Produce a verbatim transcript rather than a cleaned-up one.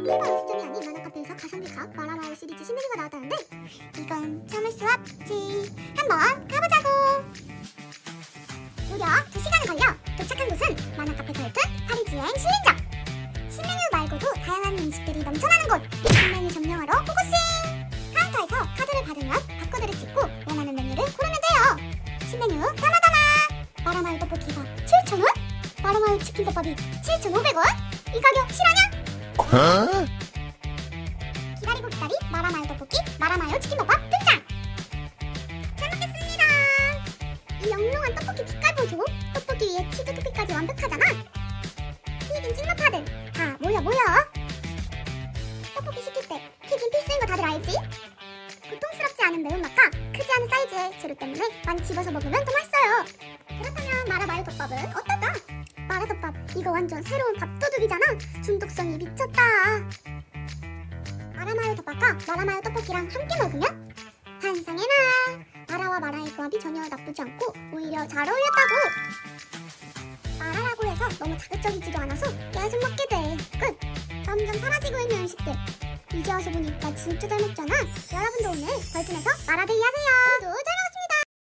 일반 음식점이 아닌 만화카페에서 가성비값 마라마요 시리즈 신메뉴가 나왔다는데 이건 참을 수 없지. 한번 가보자고. 무려 두 시간을 걸려 도착한 곳은 만화카페 별튼 파리지엔 신림점. 신메뉴 말고도 다양한 음식들이 넘쳐나는 곳. 신메뉴 점령하러 고고싱! 카운터에서 카드를 받으면 바코드를 찍고 원하는 메뉴를 고르면 돼요. 신메뉴 다마다마! 마라마요 떡볶이가 칠천 원? 마라마요 치킨덮밥이 칠천오백 원? 이 가격 실화냐? 어? 기다리고 기다리 마라마요 떡볶이, 마라마요 치킨덮밥 등장! 잘 먹겠습니다! 이 영롱한 떡볶이 빛깔 보소. 떡볶이 위에 치즈 토핑까지 완벽하잖아. 튀김 찐맛파들 다 모여 모여. 떡볶이 시킬 때 튀김 필수인 거 다들 알지? 고통스럽지 않은 매운맛과 크지 않은 사이즈의 재료 때문에 많이 집어서 먹으면 더 맛있어요. 그렇다면 마라마요 덮밥은 어떨까? 마라덮밥 이거 완전 새로운 밥도둑이잖아. 중독성이 미쳤다. 마라마요 덮밥과 마라마요 떡볶이랑 함께 먹으면 환상의 맛. 마라와 마라의 조합이 전혀 나쁘지 않고 오히려 잘 어울렸다고. 마라라고 해서 너무 자극적이지도 않아서 계속 먹게 돼. 끝. 점점 사라지고 있는 음식들. 이제 와서 보니 나 진짜 잘 먹잖아. 여러분도 오늘 벌튼에서 마라데이 하세요. 모두 잘